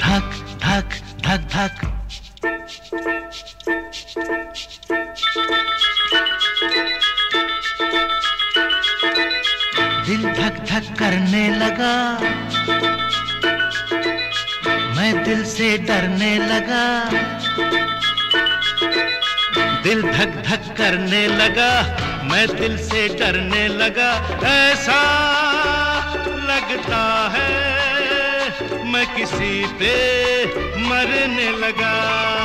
धक धक धक धक। दिल धक धक करने लगा, मैं दिल से डरने लगा। दिल धक धक करने लगा, मैं दिल से डरने लगा। ऐसा लगता है मैं किसी पे मरने लगा।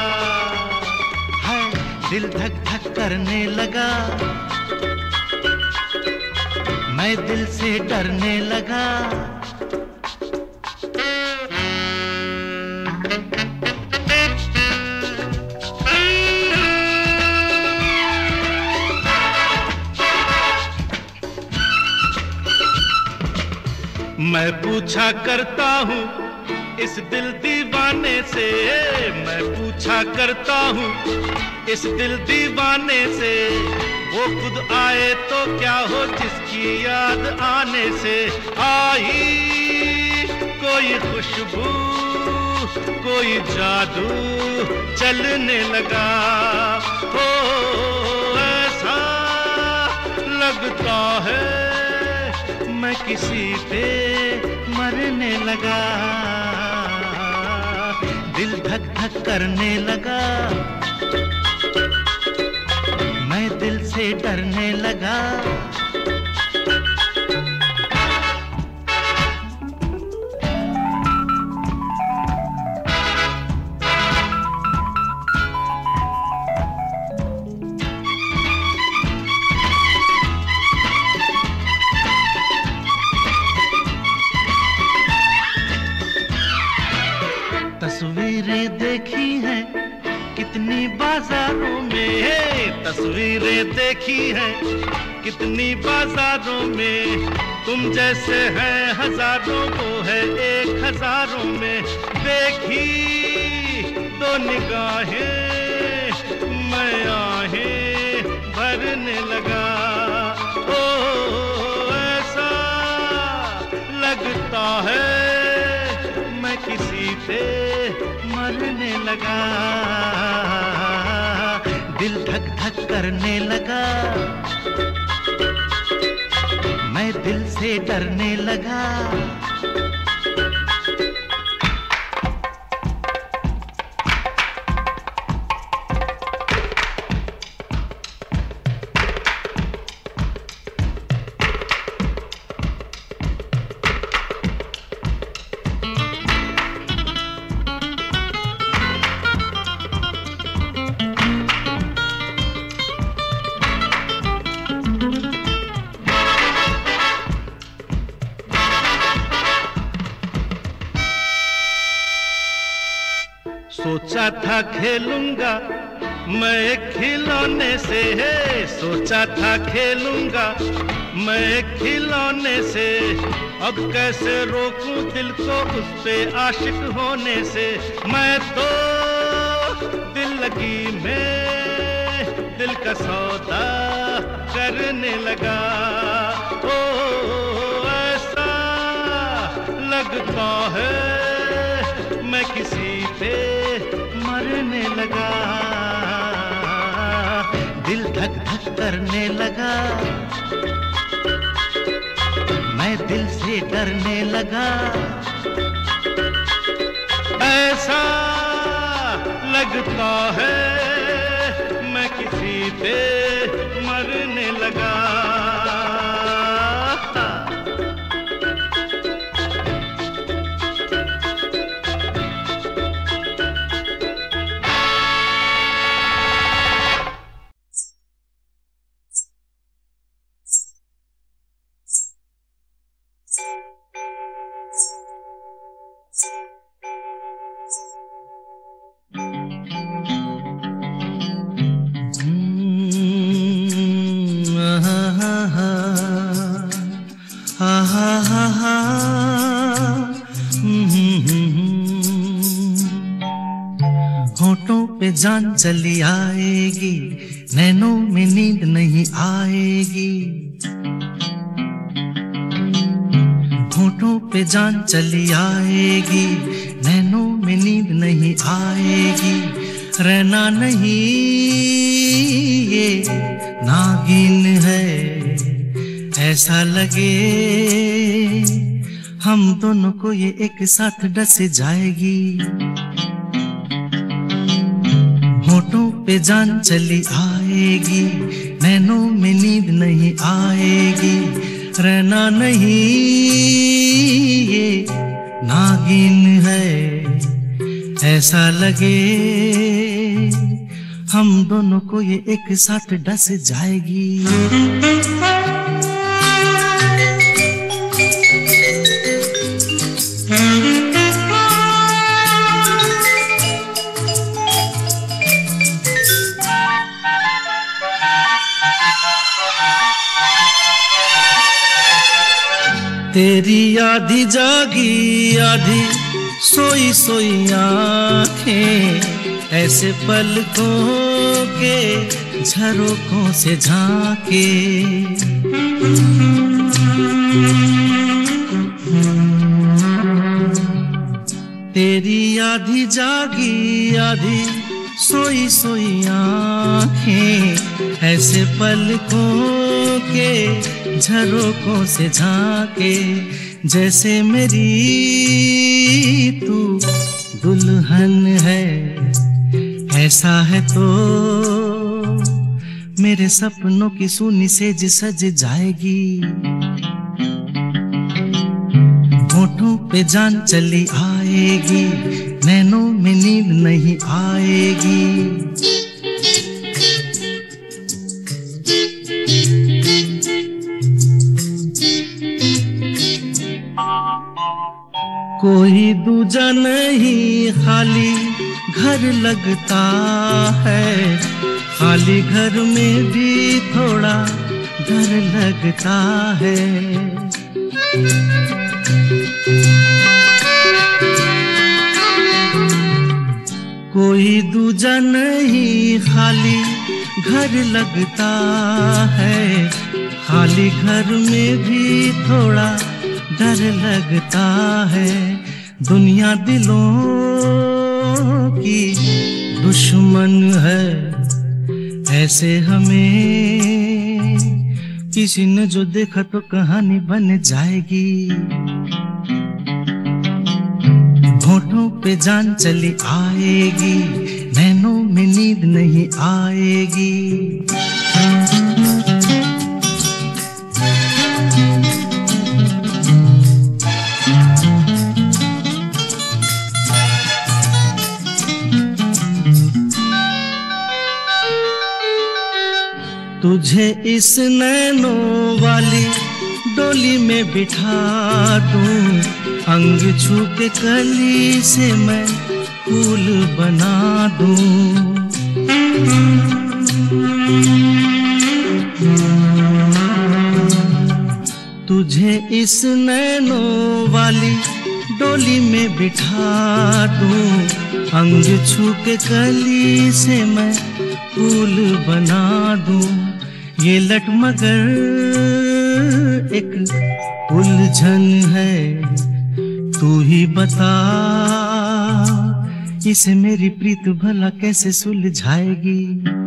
है दिल धक धक करने लगा, मैं दिल से डरने लगा। मैं पूछा करता हूँ इस दिल दीवाने से, मैं पूछा करता हूँ इस दिल दीवाने से, वो खुद आए तो क्या हो जिसकी याद आने से आई कोई खुशबू, कोई जादू चलने लगा। हो ऐसा लगता है मैं किसी पे मरने लगा। दिल धक धक करने लगा, मैं दिल से डरने लगा। तस्वीरें देखी हैं कितनी बाजारों में, तस्वीरें देखी हैं कितनी बाजारों में। तुम जैसे हैं हजारों, वो है एक हजारों में। देखी दो निगाहें मैं आहें भरने लगा। ओ ऐसा लगता है मैं किसी पे मरने लगा। दिल धक धक करने लगा, मैं दिल से डरने लगा। सोचा था खेलूंगा मैं खिलौने से, है सोचा था खेलूंगा मैं खिलौने से। अब कैसे रोकूं दिल को उस पे आशिक होने से। मैं तो दिल लगी में दिल का सौदा करने लगा। ओ ऐसा लगता है मैं किसी पे मरने लगा। दिल धक धक करने लगा, मैं दिल से डरने लगा। ऐसा लगता है मैं किसी पे मरने लगा। होठों पे जान चली आएगी, नैनों में नींद नहीं आएगी। होठों पे जान चली आएगी, नैनों में नींद नहीं आएगी, रहना नहीं ये नागिन है, ऐसा लगे हम दोनों को ये एक साथ डस जाएगी। होठों पे जान चली आएगी, नैनों में नींद नहीं आएगी, रहना नहीं ये नागिन है, ऐसा लगे हम दोनों को ये एक साथ डस जाएगी। तेरी आधी जागी आधी सोई सोई आँखें, ऐसे पलकों के झरोकों से झांके। तेरी आधी जागी आधी सोई सोई आँखें, ऐसे पलकों के झरोकों से झांके, जैसे मेरी तू दुल्हन है, ऐसा है तो मेरे सपनों की सूनी सेज सज जाएगी। होठों पे जान चली आएगी, नैनों में नींद नहीं आएगी। कोई दूजा नहीं खाली घर लगता है, खाली घर में भी थोड़ा डर लगता है। कोई दूजा नहीं खाली घर लगता है, खाली घर में भी थोड़ा डर लगता है। दुनिया दिलों की दुश्मन है, ऐसे हमें किसी ने जो देखा तो कहानी बन जाएगी। होठों पे जान चली आएगी, नैनों में नींद नहीं आएगी। तुझे इस नैनों वाली डोली में बिठा दूं, अंग छू के कली से मैं फूल बना दूं। तुझे इस नैनों वाली डोली में बिठा दूं, अंग छू के कली से मैं फूल बना दूं। ये लटमगर एक उलझन है, तू ही बता इसे मेरी प्रीत भला कैसे सुलझाएगी।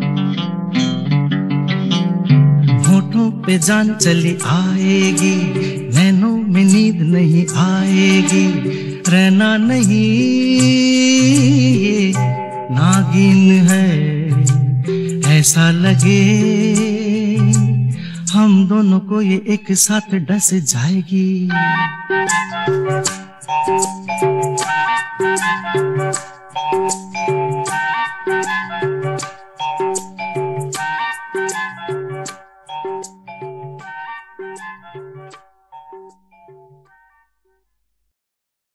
होठों पे जान चली आएगी, नैनों में नींद नहीं आएगी, रहना नहीं ये नागिन है, ऐसा लगे हम दोनों को ये एक साथ डस जाएगी।